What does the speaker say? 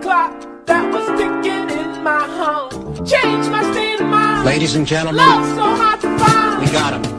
clock that was ticking in my home. Change my state of mind. Ladies and gentlemen, love so hard to find. we got him.